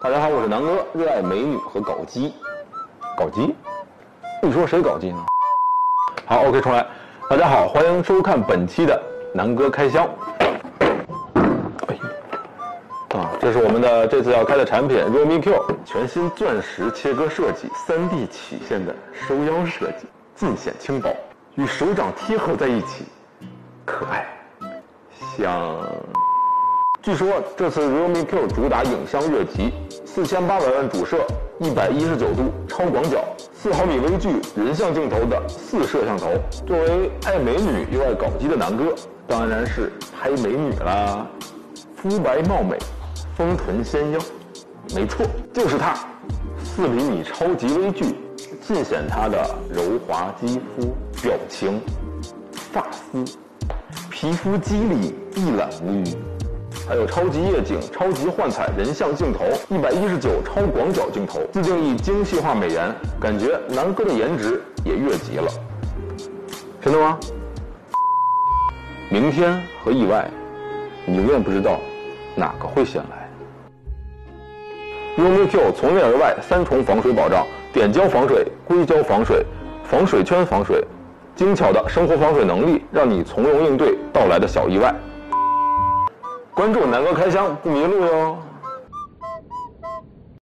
大家好，我是南哥，热爱美女和搞基。搞基？你说谁搞基呢？好 ，OK， 重来。大家好，欢迎收看本期的南哥开箱。这是我们的这次要开的产品 Realme Q 全新钻石切割设计，3D 曲线的收腰设计，尽显轻薄，与手掌贴合在一起，可爱，香。据说这次 Realme Q 主打影像越级，4800万主摄，119度超广角，4毫米微距人像镜头的4摄像头。作为爱美女又爱搞基的南哥，当然是拍美女啦，肤白貌美。丰臀纤腰，没错，就是它，4厘米超级微距，尽显它的柔滑肌肤、表情、发丝、皮肤肌理一览无余。还有超级夜景、超级幻彩人像镜头、119超广角镜头，自定义精细化美颜，感觉南哥的颜值也越级了。真的吗？明天和意外，你永远不知道哪个会先来。Realme Q 从内而外3重防水保障，点胶防水、硅胶防水、防水圈防水，精巧的生活防水能力，让你从容应对到来的小意外。关注南哥开箱不迷路哟。